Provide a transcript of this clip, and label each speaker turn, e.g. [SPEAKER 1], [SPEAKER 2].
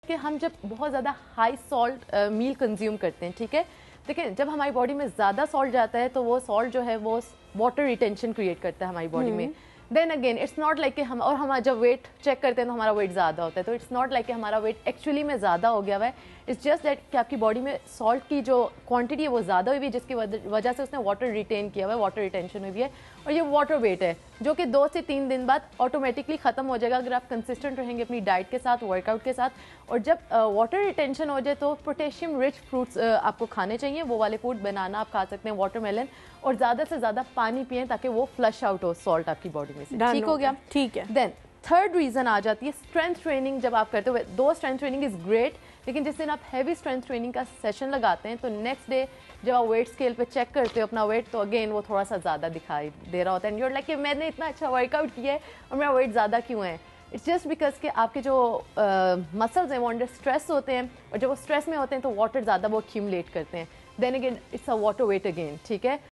[SPEAKER 1] کہ ہم جب بہت زیادہ ہائی سالٹ میل کنزیوم کرتے ہیں, ٹھیک ہے, دیکھیں جب ہماری باڈی میں زیادہ سالٹ جاتا ہے تو وہ سالٹ جو ہے وہ واٹر ریٹینشن کریٹ کرتا ہے ہماری باڈی میں. Then again it's not like کہ ہم, اور ہم جب ویٹ چیک کرتے ہیں تو ہمارا ویٹ زیادہ ہوتا ہے, تو اٹس ناٹ لائک کہ ہمارا ویٹ ایکچولی میں زیادہ ہو گیا ہوا ہے, اٹس جسٹ دیٹ کہ آپ کی باڈی میں سالٹ کی جو کوانٹٹی ہے وہ زیادہ ہوئی ہے, جس کی وجہ سے اس نے واٹر ریٹین کیا ہوا ہے, واٹر ریٹینشن ہوئی ہے, اور یہ واٹر ویٹ ہے جو کہ 2 سے 3 دن بعد آٹومیٹکلی ختم ہو جائے گا اگر آپ کنسسٹنٹ رہیں گے اپنی ڈائٹ کے ساتھ, ورک آؤٹ کے ساتھ. اور جب واٹر ریٹینشن ہو جائے تو پوٹیشیم رچ فروٹس آپ کو کھانے چاہیے, وہ والے فروٹ, بنانا آپ کھا سکتے ہیں, واٹر میلن, اور زیادہ سے زیادہ پانی پئیں تاکہ وہ فلش آؤٹ ہو سالٹ آپ کی باڈی میں سے. ٹھیک ہو گیا,
[SPEAKER 2] ٹھیک ہے.
[SPEAKER 1] دین تھرڈ ریزن آ جاتی ہے اسٹرینتھ ٹریننگ. جب آپ کرتے ہو do strength training is great, لیکن جس دن آپ ہیوی اسٹرینتھ ٹریننگ کا سیشن لگاتے ہیں تو نیکسٹ ڈے جب آپ ویٹ اسکیل پہ چیک کرتے ہو اپنا ویٹ تو اگین وہ تھوڑا سا زیادہ دکھائی دے رہا ہوتا ہے, اینڈ یو آر لائک کہ میں نے اتنا اچھا ورک آؤٹ کیا ہے اور میرا ویٹ زیادہ کیوں ہے. اٹس جسٹ بیکاز کہ آپ کے جو مسلز ہیں وہ انڈر اسٹریس ہوتے ہیں, اور جب وہ اسٹریس میں ہوتے ہیں تو واٹر زیادہ وہ ایکیومولیٹ کرتے ہیں. Then again it's a water weight again, ٹھیک ہے.